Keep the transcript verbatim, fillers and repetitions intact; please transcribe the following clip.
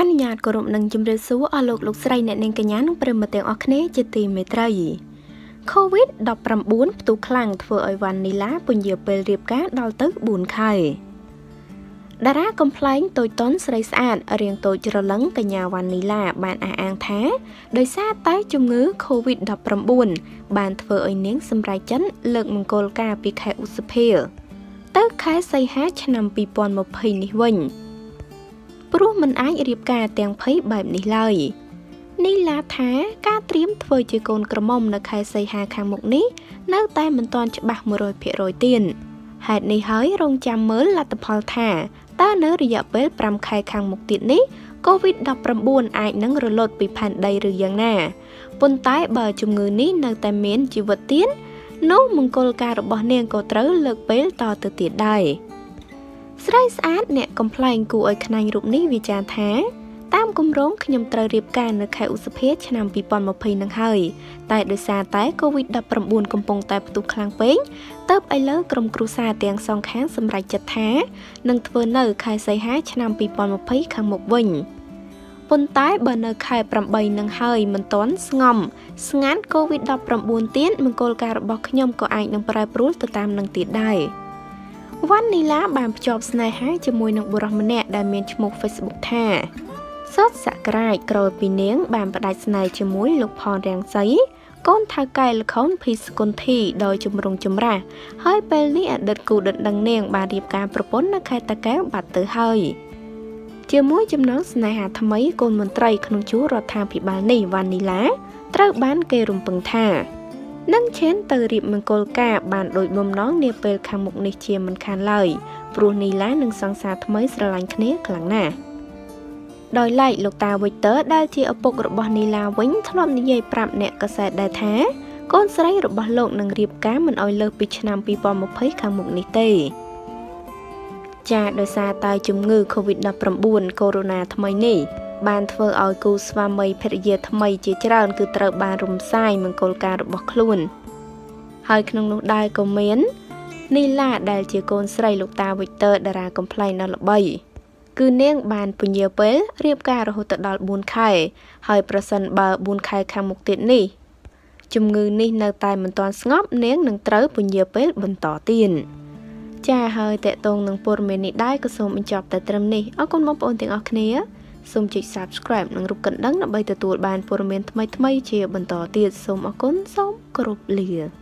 អនុញ្ញាតគោរពនឹងជំរាបសួរអស់លោកលោកស្រីអ្នកនាងកញ្ញានិងប្រិយមិត្តទាំងអស់គ្នាជាទីមេត្រី COVID ដប់ប្រាំបួន ផ្ទុះខ្លាំងធ្វើឲ្យវ៉ាន់នីឡាពន្យាពេលរៀបការដល់ទៅបួនខែតារាកំ pl ែងតូចតន់ស្រីស្អាតរៀងតូចច្រឡឹងកញ្ញាវ៉ាន់នីឡាបានអះអាងថាដោយសារតែជំងឺ COVID ដប់ប្រាំបួន បានធ្វើឲ្យនាងសម្រេចចិត្តលើកមង្គលការពីខែឧសភាទៅខែសីហាឆ្នាំពីរពាន់ម្ភៃនេះវិញព្រោះមិនអាចរៀបការទាំងភ័យបែបនេះឡើយនីឡាថាការត្រៀមធ្វើជាកូនក្រមុំនៅខែសីហាខាងមុខនេះនៅតែមិនទាន់ច្បាស់ một trăm phần trăm ទៀតហេតុនេះហើយរងចាំមើលលទ្ធផលថាតើនៅរយៈពេលប្រាំខែខាងមុខទៀតនេះ COVID ដប់ប្រាំបួន អាចនឹងរលត់ពីផែនដីឬយ៉ាងណាប៉ុន្តែបើជំងឺនេះនៅតែមានជីវិតទៀតនោះមង្គលការរបស់នាងក៏ត្រូវលើកពេលតទៅទៀតដែរស្រីស្អាតអ្នកកំ pl ែងគួរឲ្យខ្នាញ់រូបនេះវិចារថាតាមគម្រោងខ្ញុំត្រូវរៀបការនៅខែឧសភាឆ្នាំពីរពាន់ម្ភៃនឹងហើយតែដោយសារតែ COVID ដប់ប្រាំបួន កំពុងតែផ្ទុះខ្លាំងពេកទើបឥឡូវក្រុមគ្រួសារទាំងសងខាងសម្រេចចិត្តថានឹងធ្វើនៅខែសីហាឆ្នាំពីរពាន់ម្ភៃខាងមុខវិញប៉ុន្តែបើនៅខែប្រាំបីនឹងហើយមិនទាន់ស្ងំស្ងាត់ COVID ដប់ប្រាំបួន ទៀតមង្គលការរបស់ខ្ញុំក៏អាចនឹងប្រែប្រួលទៅតាមនឹងទៀតដែរវ៉ាន់នីឡាបានភ្ជាប់ស្នេហាជាមួយនឹងបុរសម្នាក់ដែលមានឈ្មោះ Facebook ថាសុតសក្រាចក្រោយពីនាងបានផ្ដាច់ស្នេហ៍ជាមួយលោកផនរាំងសីកូនថៅកែល្ខោនភីស្គុនធីដោយជំរងចម្រាស់ហើយពេលនេះអតីតគូដណ្ដឹងនាងបានរៀបការប្រពន្ធនៅខេត្តតាកែវបាត់ទៅហើយជាមួយចំណងស្នេហាថ្មីកូនមន្ត្រីក្នុងជួររដ្ឋាភិបាលនេះវ៉ាន់នីឡាត្រូវបានគេរំពឹងថានឹងឈានទៅរៀបមង្គលការបានដោយបំណងនាពេលខាងមុខនេះជាមិនខានឡើយព្រោះនីឡានឹងសង្សារថ្មីស្រឡាញ់គ្នាខ្លាំងណាស់ដោយឡែកលោកតាវិចទ័រដែលជាឪពុករបស់នីឡាវិញធ្លាប់និយាយប្រាប់អ្នកកាសែតដែរថាកូនស្រីរបស់លោកនឹងរៀបការមិនឲ្យលើសពីឆ្នាំពីរពាន់ម្ភៃខាងមុខនេះទេចាដោយសារតែជំងឺ COVID ដប់ប្រាំបួន កូវីដ ថ្មីនេះបានធ្វើឲ្យគូស្វាមីភរិយាថ្មីជាច្រើនគឺត្រូវបានរំសាយមង្គលការរបស់ខ្លួនហើយក្នុងនោះដែរក៏មាននីឡាដែលជាកូនស្រីលោកតាវិចទ័រតារាកំ pl ែងដ៏ល្បីគឺនាងបានពន្យាពេលរៀបការរហូតដល់បួនខែហើយប្រសិនបើបួនខែខាងមុខទៀតនេះជំងឺនេះនៅតែមិនទាន់ស្ងប់នាងនឹងត្រូវពន្យាពេលបន្តទៀតចាហើយតេតងនឹងព័ត៌មាននេះដែរក៏សូមបញ្ចប់តែត្រឹមនេះអរគុណបងប្អូនទាំងអស់គ្នាសូមចុច Subscribe និងរូបកណ្ដឹងដើម្បីទទួលបានព័ត៌មានថ្មីៗជាបន្តទៀតសូមអរគុណសូមគោរពលា